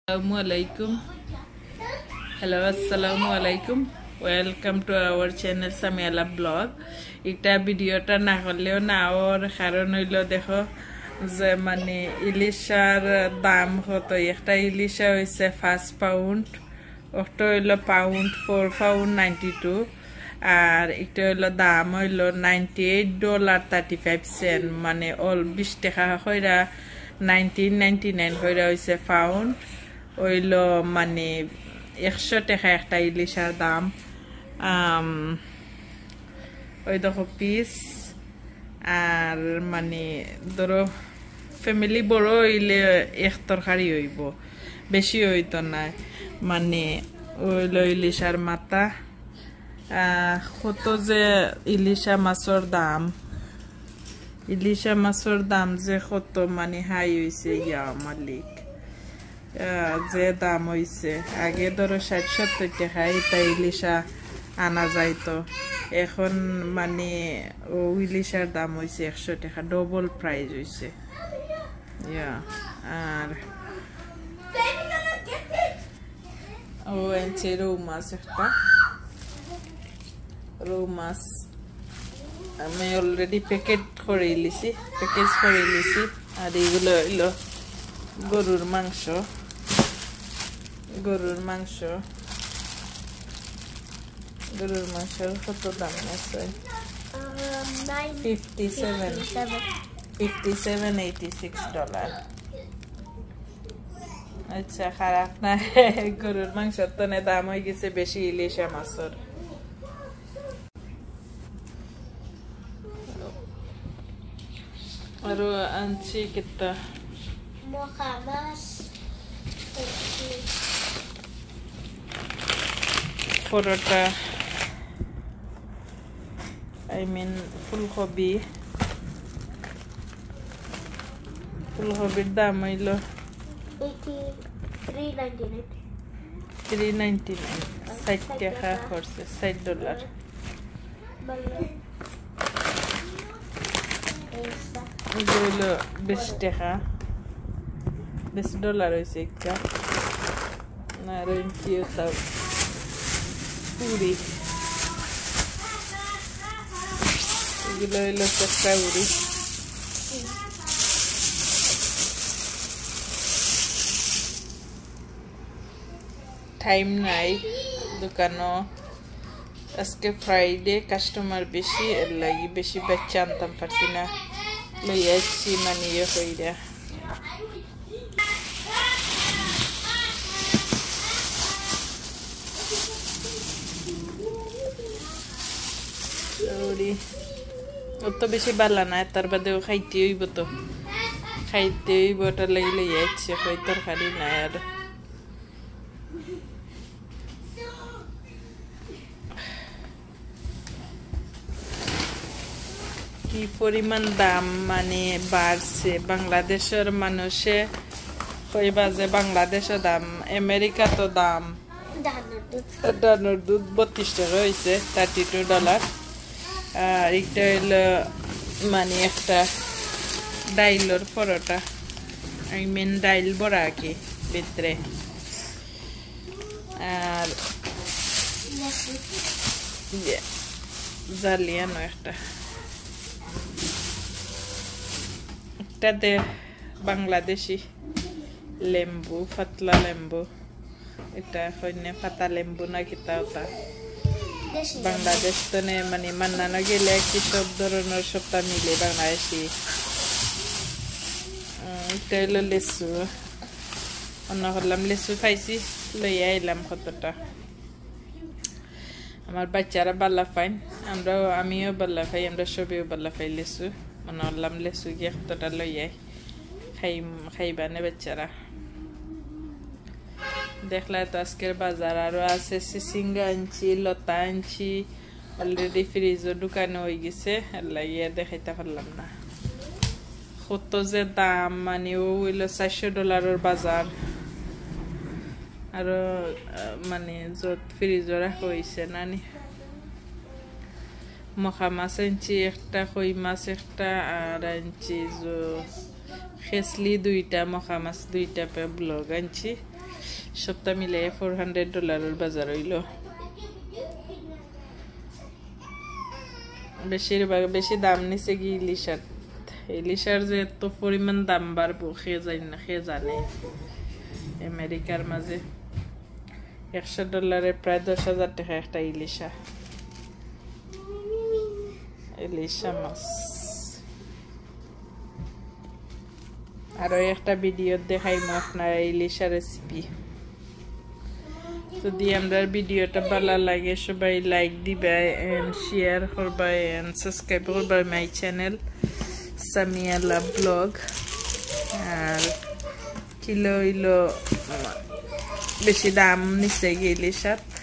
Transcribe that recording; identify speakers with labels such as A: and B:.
A: Assalamualaikum. Hello, Assalamualaikum. Welcome to our channel Samiala Blog. Ita video ta na holleo na or karon হইলো দেখো যে মানে ইলিশার দাম হতো একটা ইলিশা হইছে 5 পাউন্ড ওটা হইলো পাউন্ড 4 পাউন্ড 92 আর এটা হইলো দাম হইলো $98.35 মানে অল 20 টাকা কইরা 19.99 কইরা হইছে পাউন্ড ওইলো মানে 100 টাকা একটা ইলিশার দাম ওই দেখো পিস আর মানে ধরো ফ্যামিলি বড় হইলে এক তরকারি হইব বেশি হইতো না মানে ওইলো ইলিশার মাথা কত যে ইলিশা মাছের দাম যে কত মানে হাই হইছে ইয়া মালিক যে দাম হইছে আগে ধরো 60-70 টাকা এটা ইলিশা আনা যাইতো এখন মানে ও ইলিশার দাম হইছে 100 টাকা ডবল প্রাইস হইছে ইয়া আর ও এনছে রৌ মাছ একটা রৌ মাছ আমি অলরেডি প্যাকেজ করে লিছি আর এগুলো হইলো গরুর মাংস কত দাম আছে $57.86 আচ্ছা খারাপ না গরুর মাংসের তো দাম হয়ে গেছে বেশি ইলিশা মাছের আর আনছি কিতা পরোটা ফুলকপির দাম হইল $3.99 60 টাকা করছে $60 হইল 20 টাকা $20 হয়েছে একটা আর পুরি এগুলো হইলো চেষ্টা পুরি টাইম নাই দোকানও আজকে ফ্রাইডে কাস্টমার বেশি এর লাগি বেশি বাচ্চা আনতাম পারছি না লইয়া আসছি মানে ইয়ে হইরা অত বেশি বালা না তার বাদেও খাইতে হইব ওটা লাগলে যাচ্ছে কই তরকারি নাই আর কি পরিমাণ দাম মানে বাড়ছে বাংলাদেশের মানুষে কইবা যে বাংলাদেশের দাম আমেরিকা তো দাম ডানোর দুধ 32 টাকা হয়েছে $32 আর এটা হইলো মানে একটা ডাইলর পরোটা ডাইল বড়া কি ভিতরে আর জালিয়ানো একটাতে বাংলাদেশি লেম্বু পাতলা লেম্বু এটা হইনে পাতা লেম্বু না কিতা ওটা বাংলাদেশ তো মানে মান্নানো গেলে কি সব ধরনের সবটা মিলে বাংলাদেশি এটা হইলো লেসু অন্য করলাম লেসু পাইছি লইয়া আইলাম কতটা আমার বাচ্চারা বাল্লা পাইন আমিও বাল্লা পাই আমরা সবেও বাল্লা পাই লেসু মনে করলাম লেসু গিয়ে কতটা লইয়াই খাইবানে বাচ্চারা দেখলা তো আজকের বাজার আরো আছে সিসিঙ্গা আনছি লতা আনছি অলরেডি ফ্রিজও দোকানে হয়ে গেছে লাগিয়ে দেখাইতে পারলাম না কত যে দাম মানে ও হইলো $400 বাজার আর মানে যত ফ্রিজও রাখা হয়েছে নানি মখা মাছ আনছি একটা কই মাছ একটা আর আনছি খেসলি দুইটা মখা মাছ দুইটা ব্লগ আনছি সপ্তাহ মিলে $400 বাজার হইল বেশি দাম নিছে কি ইলিশার যে এত পরিমাণ দাম বাড়বো খেয়ে জানে আমেরিকার মাঝে $100 প্রায় 10,000 টাকা একটা ইলিশা মাছ আরো একটা ভিডিও দেখাইমু আপনার ইলিশা রেসিপি যদি আমার ভিডিওটা ভালো লাগে সবাই লাইক দিবা এন্ড শেয়ার করবা এন্ড সাবস্ক্রাইব করবা মাই চ্যানেল সামিয়ালা ব্লগ আর কিলো বেশি দাম নিচে ইলিশার